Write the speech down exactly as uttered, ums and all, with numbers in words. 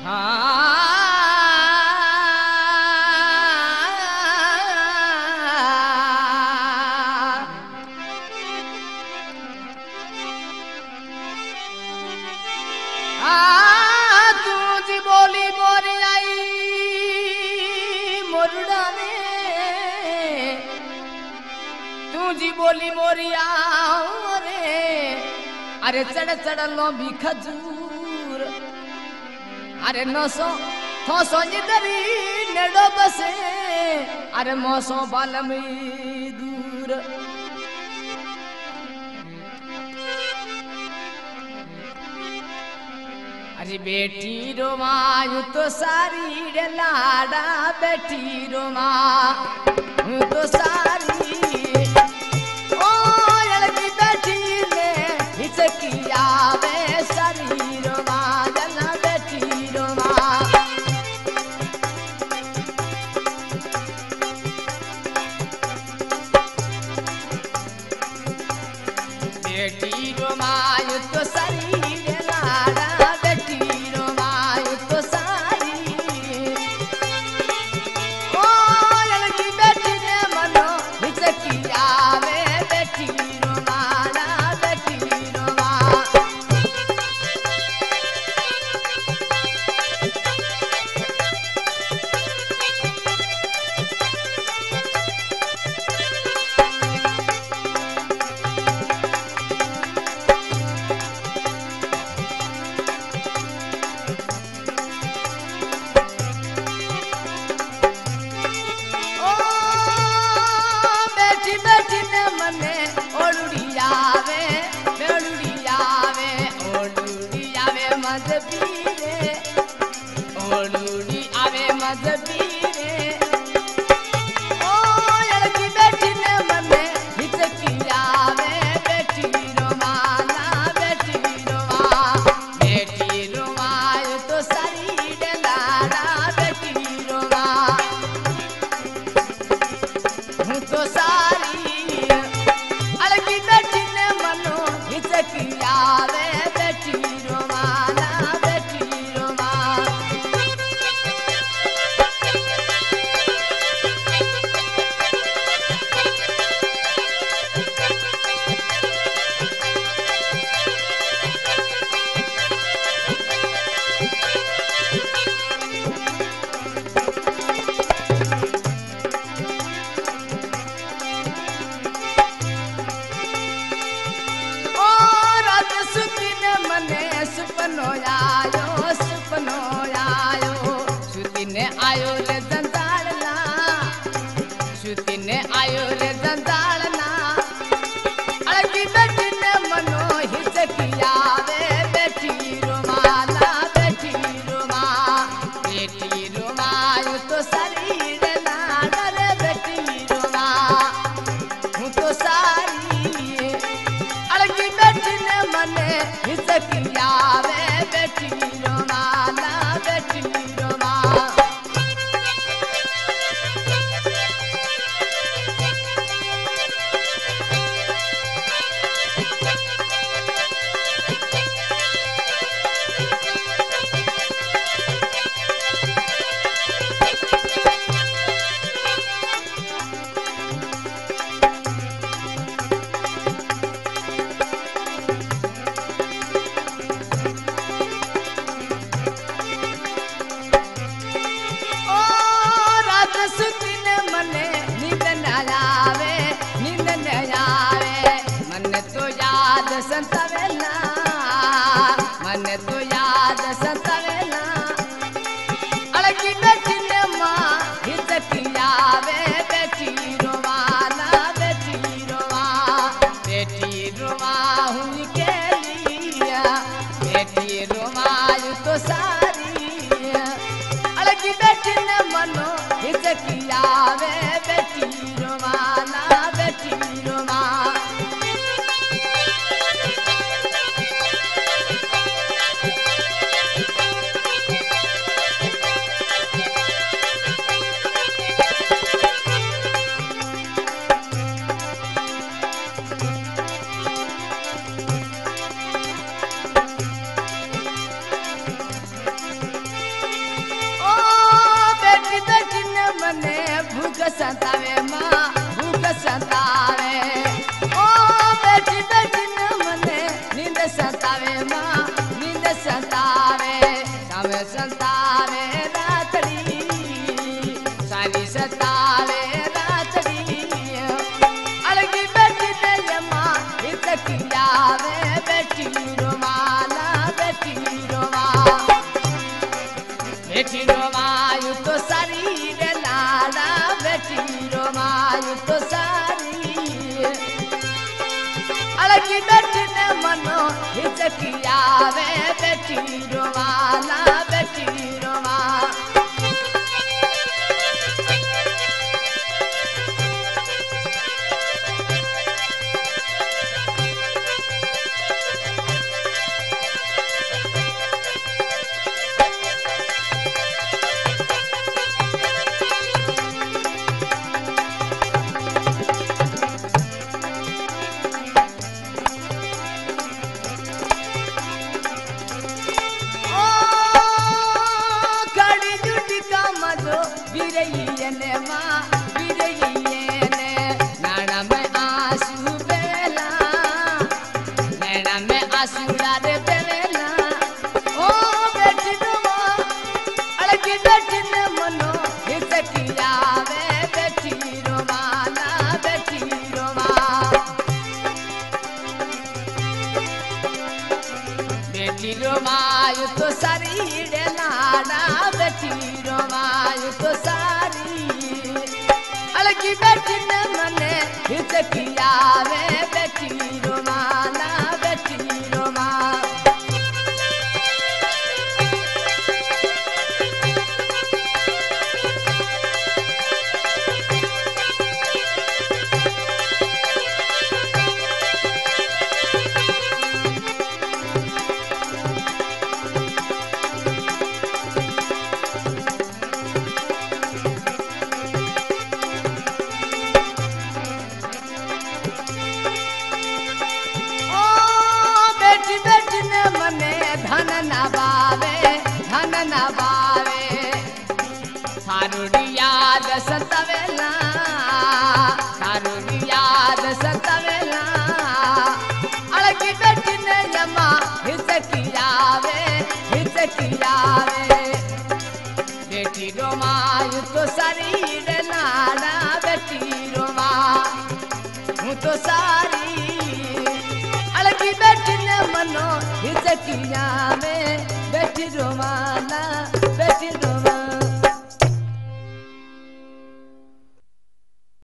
हाँ तू जी बोली मोरी आई मोरुड़ा ने तू जी बोली मोरी आओ रे अरे चढ़ चढ़ लो भी खजूर अरे नौसो थोसो इधरी नेड़ो बसे अरे मौसो बालम दूर अरे बेटी रोमायू तो सारी रे लाडा बेटी रोमा तो सारी ओ लड़की बेटी ने हिचकिया वे सारी रोमा जना बेटी रोमा बेटी रोमायू तो सारी रे लाडा सुपनो आयो सुपनो आयो सुती ने आयो रे दंदालना सुती ने आयो रे दंदालना अड़की बेटी ने मनो हिचकिया वे बेटी रोमाला बेटी रोमा बेटी रोमायो तो शरीर नाड़ा रे बेटी रोमा हूँ तो सारी अड़की बेटी ने मने हिचकिया बेटी रोमा ना बेटी रोमा संतवेला मन तो याद संतवेला अड़की बेटी ने माँ हिचकिया वे बेटी रोवाना बेटी रोवा बेटी रोवा हुई के लिया बेटी रोवायु तो सारी अड़की बेटी ने मनो हिचकिया वे बेटी रोवाना बेटी रोवा सतावे रातड़ी सारी सतावे रातड़ी अलगी बेटी ने यमा हितकियावे बेटी रोमाला बेटी रोमा बेटी रोमायु तो सारी रे लाला बेटी रोमायु तो सारी अलगी बेटी ने मनो हिचकियावे बेटी रोमाला बेटी रोमा बिरैयने माँ बिरैयने नैना में आंसू बेला नैना में आंसू रे बेला ओ बेटी रोमा अलगी बेटी ने मनो हिचकियावे बेटी रोमाला बेटी रोमा बेटी रोमायु तो सारी रे लाला बेटी रोमायु तो सारी अलगी बेटी ने मने हिचकियावे बेटी रोमाला बेटी रोमा धन न बावे धन न बावे थारुड़ी याद सतवेला थारुड़ी याद सतवेला अलगी बेटी ने यमा हिचकियावे हिचकियावे बेटी रोमायु तो शरीर लाड़ा बेटी रोमा हूँ तो सारी अलगी बेटी ने मनो हिचकिया में बेटी रोमाला